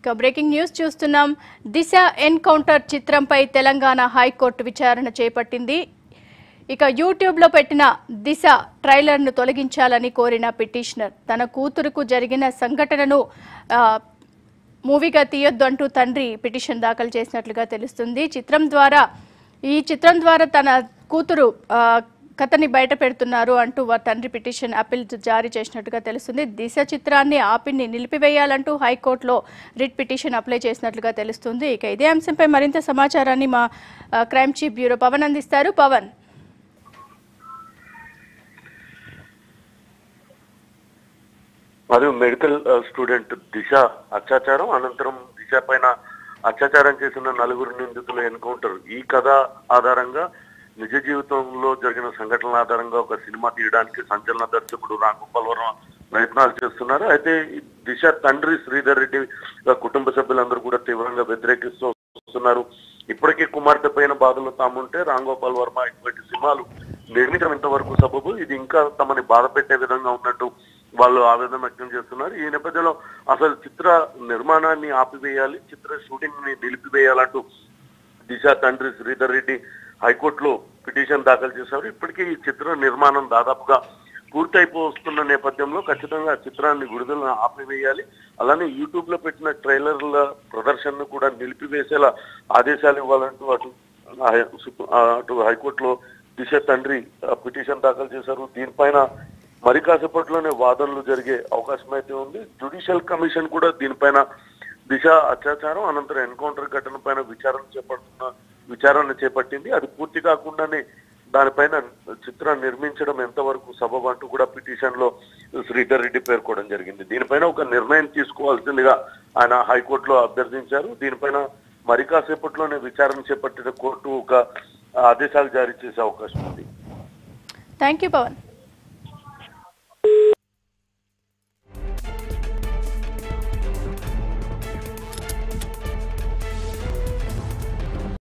Breaking news చూస్తున్నాం. దిశ encounter చిత్రంపై Telangana high court విచారణ చేపట్టింది. యూట్యూబ్లో పెట్టిన దిశ ట్రైలర్ను తొలగించాలని కోరిన పిటిషనర్ తన కూతురుకు జరిగిన సంఘటనను మూవీగా తీయొద్దు అంటూ తండ్రి పిటిషన్ దాఖలు చేసినట్లుగా తెలుస్తుంది. ఈ చిత్రం ద్వారా తన కూతురు కథని బయట పెడుతున్నారు అంటూ తండ్రి పిటిషన్ అప్పీల్ జారీ చేసినట్టుగా తెలుస్తుంది. దిశ చిత్రాన్ని ఆపిని నిలిపివేయాలంటూ హైకోర్టులో రిట్ పిటిషన్ అప్లై చేసినట్లుగా తెలుస్తుంది. ఇదే అంశంపై మరింత సమాచారాన్ని మా క్రైమ్ చీఫ్ బ్యూరో పవన్ అందిస్తారు. పవన్, మరియు మెడికల్ స్టూడెంట్ దిశ అత్యాచారం అనంతరం దిశ పైన అత్యాచారం చేసిన 4 నిందితుల ఎన్కౌంటర్ ఈ కథ ఆధారంగా నిజ జీవితంలో జరిగిన సంఘటనల ఆధారంగా ఒక సినిమా తీయడానికి సంచలన దర్శకుడు రామ్ గోపాల్ వర్మ ప్రయత్నాలు చేస్తున్నారు. అయితే దిశ తండ్రి శ్రీధర్ రెడ్డి కుటుంబ సభ్యులందరూ కూడా తీవ్రంగా వ్యతిరేకిస్తూ వస్తున్నారు. ఇప్పటికీ కుమార్తె పైన బాధలు తాముంటే రామ్ గోపాల్ వర్మ ఇటువంటి సినిమాలు నిర్మించడం ఇంతవరకు సబబు, ఇది ఇంకా తమని బాధ పెట్టే విధంగా ఉన్నట్టు వాళ్ళు ఆవేదన వ్యక్తం చేస్తున్నారు. ఈ నేపథ్యంలో అసలు చిత్ర నిర్మాణాన్ని ఆపివేయాలి, చిత్ర షూటింగ్ ని నిలిపివేయాలంటూ దిశ తండ్రి శ్రీధర్ రెడ్డి హైకోర్టులో పిటిషన్ దాఖలు చేశారు. ఇప్పటికీ ఈ చిత్ర నిర్మాణం దాదాపుగా పూర్తయిపోతున్న నేపథ్యంలో ఖచ్చితంగా చిత్రాన్ని విడుదల ఆపివేయాలి, అలానే యూట్యూబ్ లో పెట్టిన ట్రైలర్ల ప్రదర్శనను కూడా నిలిపివేసేలా ఆదేశాలు ఇవ్వాలంటూ అటు హైకోర్టులో దిశ తండ్రి పిటిషన్ దాఖలు చేశారు. దీనిపైన మరి కాసేపట్లోనే వాదనలు జరిగే అవకాశం అయితే ఉంది. జ్యుడిషియల్ కమిషన్ కూడా దీనిపైన దిశ అత్యాచారం అనంతరం ఎన్కౌంటర్ ఘటన పైన విచారణ చేపట్టింది. అది పూర్తి కాకుండానే దానిపైన చిత్రం నిర్మించడం ఎంతవరకు సబబు అంటూ కూడా పిటిషన్ లో శ్రీధర్ రెడ్డి పేర్కోవడం జరిగింది. దీనిపైన ఒక నిర్ణయం తీసుకోవాల్సిందిగా ఆయన హైకోర్టులో అభ్యర్థించారు. దీనిపైన మరి కాసేపట్లోనే విచారణ చేపట్టిన కోర్టు ఒక ఆదేశాలు జారీ చేసే అవకాశం ఉంది. Thank you Pawan.